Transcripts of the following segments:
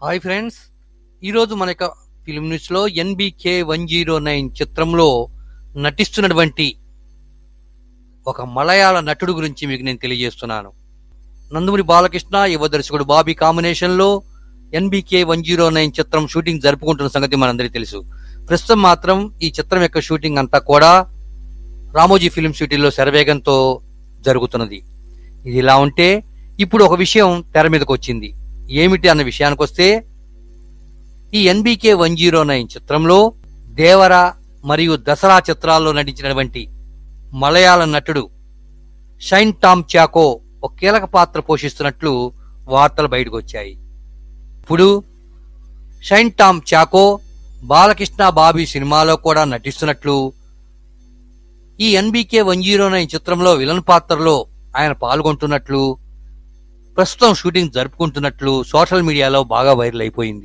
Hi friends, ఈరోజు మన యొక్క ఫిల్మ్ న్యూస్లో ఎన్బికే 109 చిత్రంలో నటిస్తున్నటువంటి ఒక మలయాళ నటుడు గురించి మీకు నేను తెలియజేస్తున్నాను. నందమూరి బాలకృష్ణ యువ దర్శకుడు బాబీ కాంబినేషన్లో ఎన్బికే 109 చిత్రం షూటింగ్ జరుపుకుంటున్న సంగతి మనందరికీ తెలుసు. ప్రస్తుతం మాత్రం ఈ చిత్రం యొక్క షూటింగ్ అంతా కూడా రామోజీ ఫిల్మ్ సిటీలో శరవేగంతో జరుగుతున్నది. ఇది ఇలా ఉంటే ఇప్పుడు ఒక విషయం తెర మీదకి వచ్చింది. ఏమిటి అన్న విషయానికి వస్తే, ఈ ఎన్బికే 109 చిత్రంలో దేవర మరియు దసరా చిత్రాల్లో నటించినటువంటి మలయాళ నటుడు షైన్ టామ్ చాకో ఒక కీలక పాత్ర పోషిస్తున్నట్లు వార్తలు బయటకు వచ్చాయి. ఇప్పుడు షైన్ టామ్ చాకో బాలకృష్ణ బాబీ సినిమాలో కూడా నటిస్తున్నట్లు, ఈ ఎన్బికే 109 చిత్రంలో విలన్ పాత్రలో ఆయన పాల్గొంటున్నట్లు, ప్రస్తుతం షూటింగ్ జరుపుకుంటున్నట్లు సోషల్ మీడియాలో బాగా వైరల్ అయిపోయింది.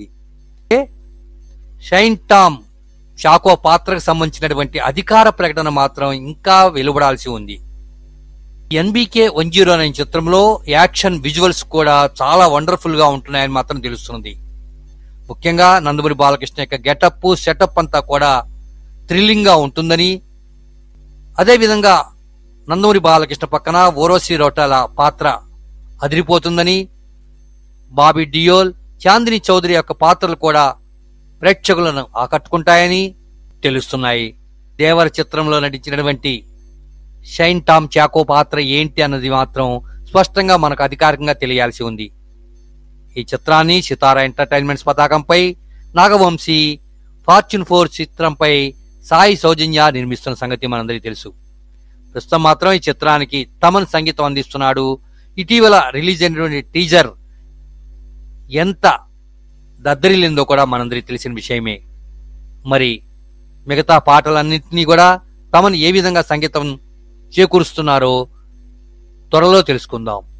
షైన్ టామ్ చాకో పాత్రకు సంబంధించినటువంటి అధికార ప్రకటన మాత్రం ఇంకా వెలువడాల్సి ఉంది. ఎన్బికే 109 చిత్రంలో యాక్షన్ విజువల్స్ కూడా చాలా వండర్ఫుల్ గా ఉంటున్నాయని మాత్రం తెలుస్తుంది. ముఖ్యంగా నందమూరి బాలకృష్ణ యొక్క గెటప్ సెటప్ అంతా కూడా థ్రిల్లింగ్ గా ఉంటుందని, అదేవిధంగా నందమూరి బాలకృష్ణ పక్కన ఊర్వశి రౌటేలా పాత్ర అదిరిపోతుందని, బాబీ డియోల్, చాందిని చౌదరి యొక్క పాత్రలు కూడా ప్రేక్షకులను ఆకట్టుకుంటాయని తెలుస్తున్నాయి. దేవర చిత్రంలో నటించినటువంటి షైన్ టామ్ చాకో పాత్ర ఏంటి అన్నది మాత్రం స్పష్టంగా మనకు అధికారికంగా తెలియాల్సి ఉంది. ఈ చిత్రాన్ని సితారా ఎంటర్టైన్మెంట్స్ పతాకంపై నాగవంశీ, ఫార్చ్యూన్ 4 చిత్రంపై సాయి సౌజన్య నిర్మిస్తున్న సంగతి మనందరికీ తెలుసు. ప్రస్తుతం మాత్రం ఈ చిత్రానికి తమన్ సంగీతం అందిస్తున్నాడు. ఇటీవల రిలీజ్ అయినటువంటి టీజర్ ఎంత దద్దరిల్లిందో కూడా మనందరికీ తెలిసిన విషయమే. మరి మిగతా పాటలన్నింటినీ కూడా తమన్ ఏ విధంగా సంగీతం చేకూరుస్తున్నారో త్వరలో తెలుసుకుందాం.